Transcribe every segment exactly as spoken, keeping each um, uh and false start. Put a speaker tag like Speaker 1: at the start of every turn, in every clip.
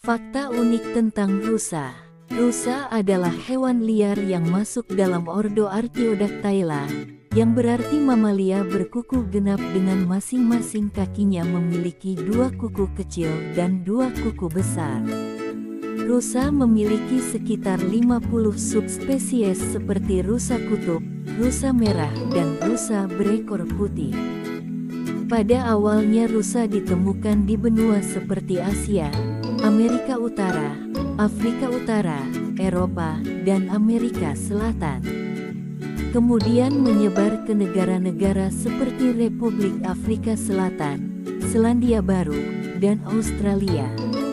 Speaker 1: Fakta unik tentang rusa. Rusa adalah hewan liar yang masuk dalam ordo Artiodactyla, yang berarti mamalia berkuku genap dengan masing-masing kakinya memiliki dua kuku kecil dan dua kuku besar. Rusa memiliki sekitar lima puluh subspesies seperti rusa kutub, rusa merah, dan rusa berekor putih. Pada awalnya rusa ditemukan di benua seperti Asia, Amerika Utara, Afrika Utara, Eropa, dan Amerika Selatan. Kemudian menyebar ke negara-negara seperti Republik Afrika Selatan, Selandia Baru, dan Australia.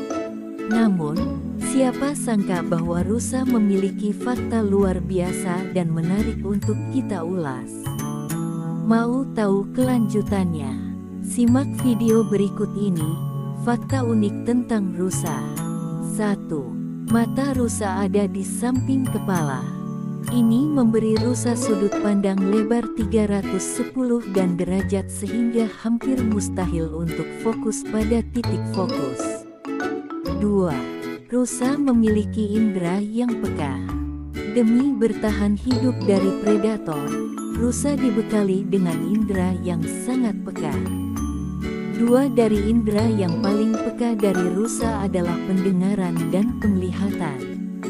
Speaker 1: Namun, siapa sangka bahwa rusa memiliki fakta luar biasa dan menarik untuk kita ulas. Mau tahu kelanjutannya? Simak video berikut ini, fakta unik tentang rusa. satu. Mata rusa ada di samping kepala. Ini memberi rusa sudut pandang lebar tiga ratus sepuluh dan derajat sehingga hampir mustahil untuk fokus pada titik fokus. dua. Rusa memiliki indera yang peka. Demi bertahan hidup dari predator, rusa dibekali dengan indera yang sangat peka. Dua dari indera yang paling peka dari rusa adalah pendengaran dan penglihatan.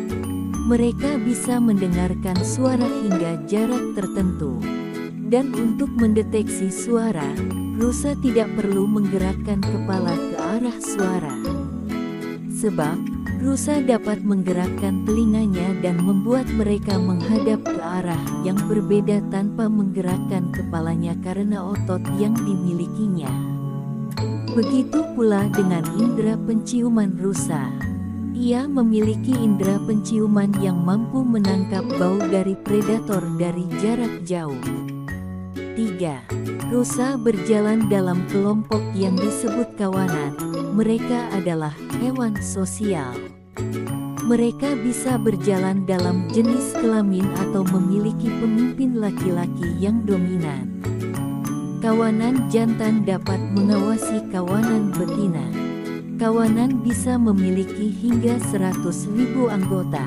Speaker 1: Mereka bisa mendengarkan suara hingga jarak tertentu. Dan untuk mendeteksi suara, rusa tidak perlu menggerakkan kepala ke arah suara. Sebab, rusa dapat menggerakkan telinganya dan membuat mereka menghadap ke arah yang berbeda tanpa menggerakkan kepalanya karena otot yang dimilikinya. Begitu pula dengan indera penciuman rusa. Ia memiliki indera penciuman yang mampu menangkap bau dari predator dari jarak jauh. tiga. Rusa berjalan dalam kelompok yang disebut kawanan. Mereka adalah hewan sosial. Mereka bisa berjalan dalam jenis kelamin atau memiliki pemimpin laki-laki yang dominan. Kawanan jantan dapat mengawasi kawanan betina. Kawanan bisa memiliki hingga seratus ribu anggota.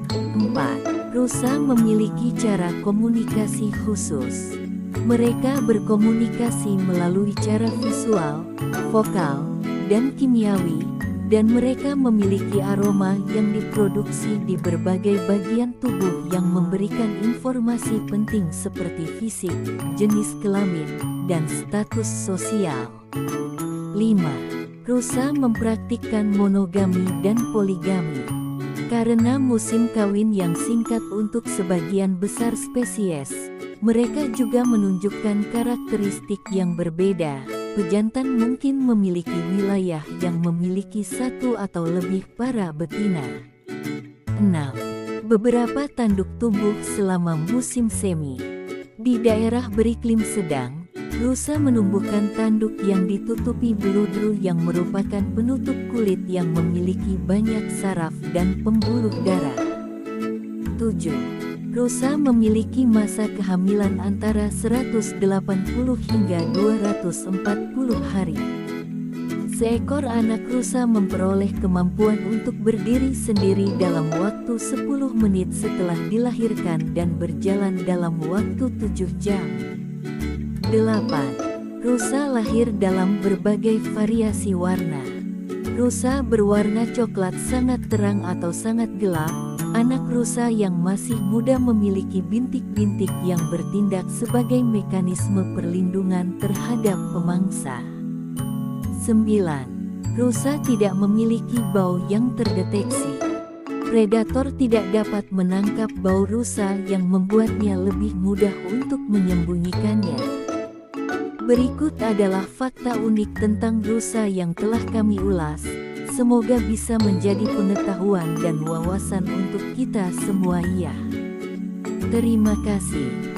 Speaker 1: empat. Rusa memiliki cara komunikasi khusus. Mereka berkomunikasi melalui cara visual, vokal, dan kimiawi, dan mereka memiliki aroma yang diproduksi di berbagai bagian tubuh yang memberikan informasi penting seperti fisik, jenis kelamin, dan status sosial. lima. Rusa mempraktikkan monogami dan poligami. Karena musim kawin yang singkat untuk sebagian besar spesies, mereka juga menunjukkan karakteristik yang berbeda. Pejantan mungkin memiliki wilayah yang memiliki satu atau lebih para betina. enam. Beberapa tanduk tumbuh selama musim semi. Di daerah beriklim sedang, rusa menumbuhkan tanduk yang ditutupi beludru yang merupakan penutup kulit yang memiliki banyak saraf dan pembuluh darah. tujuh. Rusa memiliki masa kehamilan antara seratus delapan puluh hingga dua ratus empat puluh hari. Seekor anak rusa memperoleh kemampuan untuk berdiri sendiri dalam waktu sepuluh menit setelah dilahirkan dan berjalan dalam waktu tujuh jam. delapan. Rusa lahir dalam berbagai variasi warna. Rusa berwarna coklat sangat terang atau sangat gelap. Anak rusa yang masih muda memiliki bintik-bintik yang bertindak sebagai mekanisme perlindungan terhadap pemangsa. sembilan. Rusa tidak memiliki bau yang terdeteksi. Predator tidak dapat menangkap bau rusa yang membuatnya lebih mudah untuk menyembunyikannya. Berikut adalah fakta unik tentang rusa yang telah kami ulas. Semoga bisa menjadi pengetahuan dan wawasan untuk kita semua ya. Terima kasih.